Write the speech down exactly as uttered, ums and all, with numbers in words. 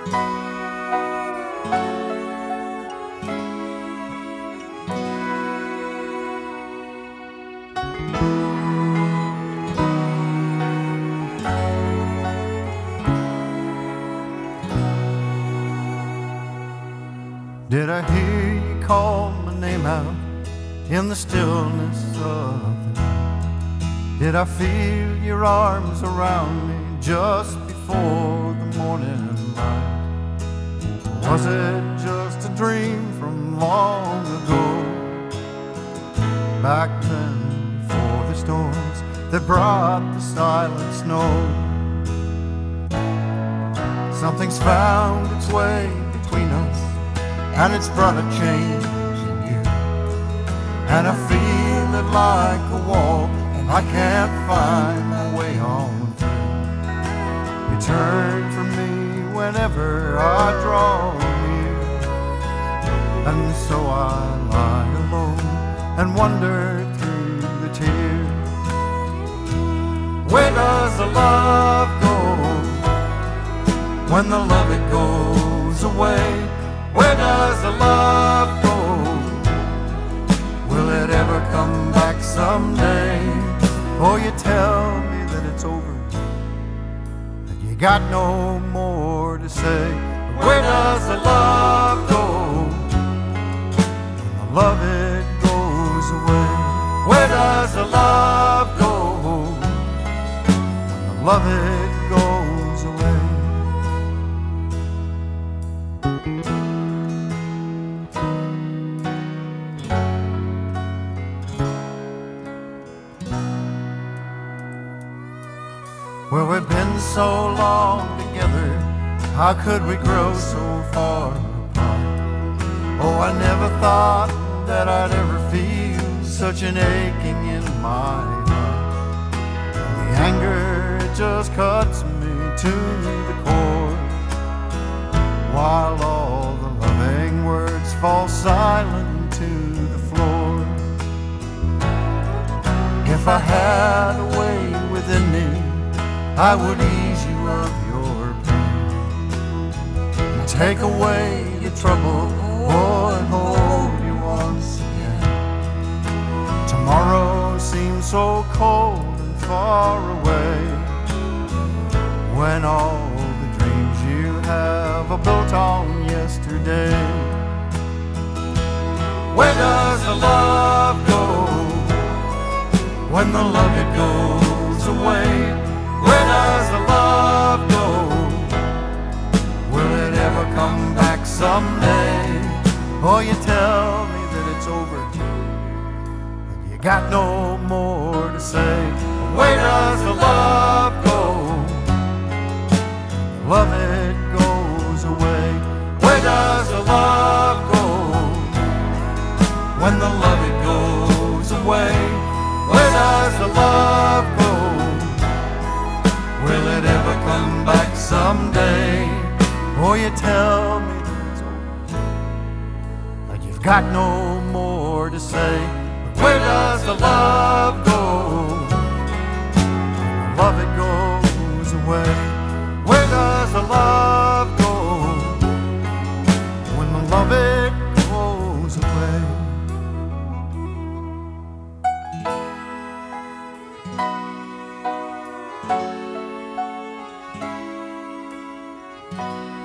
Did I hear you call my name out in the stillness of the night? Did I feel your arms around me just before the morning light? Was it just a dream from long ago, back then before the storms that brought the silent snow? Something's found its way between us, and it's brought a change in you, and I feel it like a wall, and I can't find my way on through. You turn from me whenever I draw near, and so I lie alone and wander through the tears. Where does the love go when the love it goes away? Where does the love go? Will it ever come back someday? Oh, you tell me that it's over, that you got no more to say. Where does the love go when the love it goes away? Where does the love go when the love it goes away? Well, we've been so long together, how could we grow so far apart? Oh, I never thought that I'd ever feel such an aching in my heart. The anger, it just cuts me to the core, while all the loving words fall silent to the floor. If I had a way within me, I would ease you of your pain, and take away your trouble, oh, and hold you once again. Tomorrow seems so cold and far away, when all the dreams you have are built on yesterday. Where does the love go when the love it goes away? Where does the love go? Will it ever come back someday? Oh, you tell me that it's over, that you got no more to say. Where does the love go? Love it goes away. Where does the love go when the love it goes away? Where does the love go? Will it ever come back someday? Oh, you tell me that it's over, like you've got no more to say. But where does the love go when the love it goes away? Where does the love go when the love it goes away? Thank you.